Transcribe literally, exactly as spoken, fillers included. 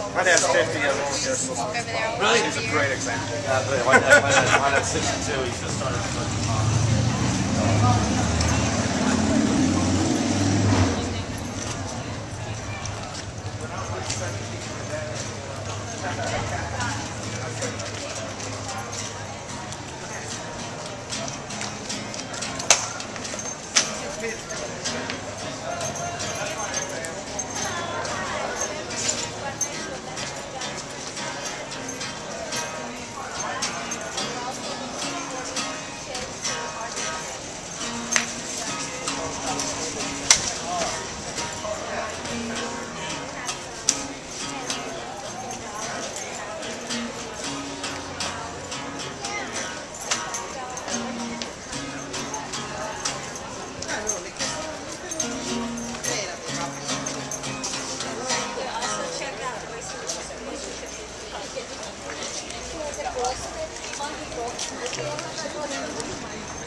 My dad's fifty years old. Just really, he's a great example. Yeah, but my dad, my dad, my dad's sixty-two. He just started cooking hot. Monkey